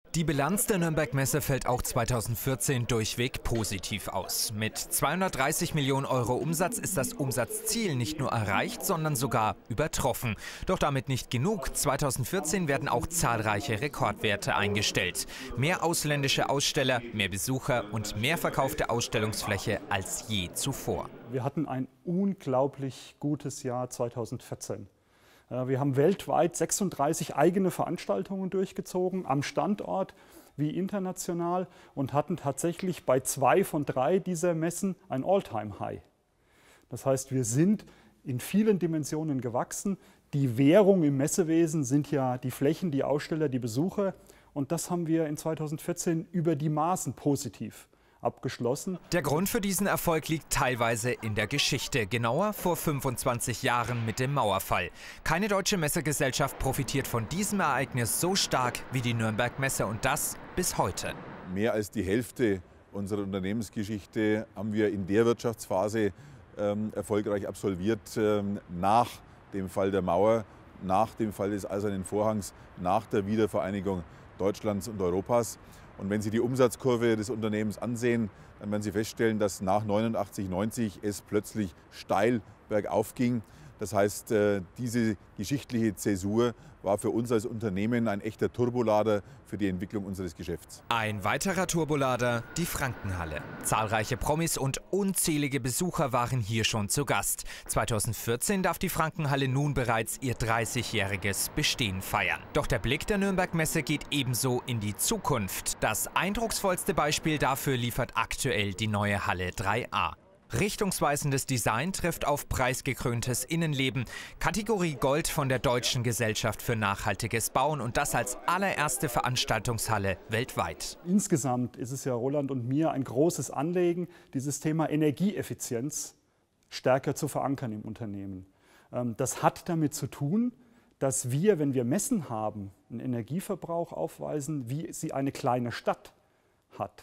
Die Bilanz der Nürnberg-Messe fällt auch 2014 durchweg positiv aus. Mit 230 Millionen Euro Umsatz ist das Umsatzziel nicht nur erreicht, sondern sogar übertroffen. Doch damit nicht genug. 2014 werden auch zahlreiche Rekordwerte eingestellt. Mehr ausländische Aussteller, mehr Besucher und mehr verkaufte Ausstellungsfläche als je zuvor. Wir hatten ein unglaublich gutes Jahr 2014. Wir haben weltweit 36 eigene Veranstaltungen durchgezogen, am Standort wie international, und hatten tatsächlich bei 2 von 3 dieser Messen ein All-Time-High. Das heißt, wir sind in vielen Dimensionen gewachsen. Die Währung im Messewesen sind ja die Flächen, die Aussteller, die Besucher. Und das haben wir in 2014 über die Maßen positiv abgeschlossen. Der Grund für diesen Erfolg liegt teilweise in der Geschichte, genauer vor 25 Jahren mit dem Mauerfall. Keine deutsche Messegesellschaft profitiert von diesem Ereignis so stark wie die Nürnberg-Messe, und das bis heute. Mehr als die Hälfte unserer Unternehmensgeschichte haben wir in der Wirtschaftsphase erfolgreich absolviert, nach dem Fall der Mauer, nach dem Fall des Eisernen Vorhangs, nach der Wiedervereinigung Deutschlands und Europas. Und wenn Sie die Umsatzkurve des Unternehmens ansehen, dann werden Sie feststellen, dass nach 89, 90 es plötzlich steil bergauf ging. Das heißt, diese geschichtliche Zäsur war für uns als Unternehmen ein echter Turbolader für die Entwicklung unseres Geschäfts. Ein weiterer Turbolader, die Frankenhalle. Zahlreiche Promis und unzählige Besucher waren hier schon zu Gast. 2014 darf die Frankenhalle nun bereits ihr 30-jähriges Bestehen feiern. Doch der Blick der Nürnberg-Messe geht ebenso in die Zukunft. Das eindrucksvollste Beispiel dafür liefert aktuell die neue Halle 3a. Richtungsweisendes Design trifft auf preisgekröntes Innenleben. Kategorie Gold von der Deutschen Gesellschaft für nachhaltiges Bauen, und das als allererste Veranstaltungshalle weltweit. Insgesamt ist es ja Roland und mir ein großes Anliegen, dieses Thema Energieeffizienz stärker zu verankern im Unternehmen. Das hat damit zu tun, dass wir, wenn wir Messen haben, einen Energieverbrauch aufweisen, wie sie eine kleine Stadt hat.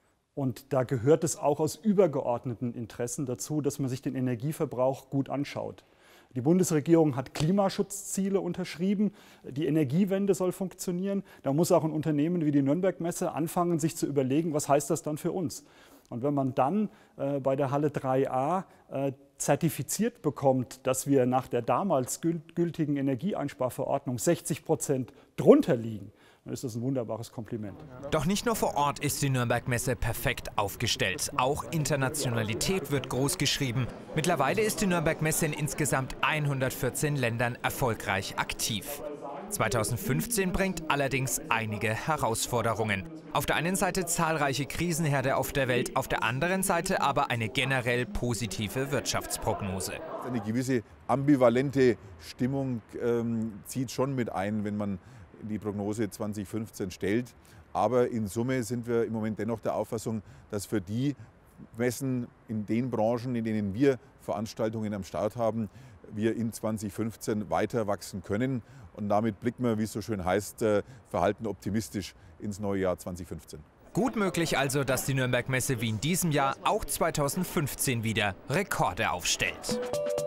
Und da gehört es auch aus übergeordneten Interessen dazu, dass man sich den Energieverbrauch gut anschaut. Die Bundesregierung hat Klimaschutzziele unterschrieben, die Energiewende soll funktionieren. Da muss auch ein Unternehmen wie die Nürnberg-Messe anfangen, sich zu überlegen, was heißt das dann für uns? Und wenn man dann bei der Halle 3a zertifiziert bekommt, dass wir nach der damals gültigen Energieeinsparverordnung 60% drunter liegen, dann ist das ein wunderbares Kompliment. Doch nicht nur vor Ort ist die Nürnberg-Messe perfekt aufgestellt. Auch Internationalität wird groß geschrieben. Mittlerweile ist die Nürnberg-Messe in insgesamt 114 Ländern erfolgreich aktiv. 2015 bringt allerdings einige Herausforderungen. Auf der einen Seite zahlreiche Krisenherde auf der Welt, auf der anderen Seite aber eine generell positive Wirtschaftsprognose. Eine gewisse ambivalente Stimmung zieht schon mit ein, wenn man die Prognose 2015 stellt. Aber in Summe sind wir im Moment dennoch der Auffassung, dass für die Messen in den Branchen, in denen wir Veranstaltungen am Start haben, wir in 2015 weiter wachsen können. Und damit blicken wir, wie es so schön heißt, verhalten optimistisch ins neue Jahr 2015. Gut möglich also, dass die Nürnberg-Messe wie in diesem Jahr auch 2015 wieder Rekorde aufstellt.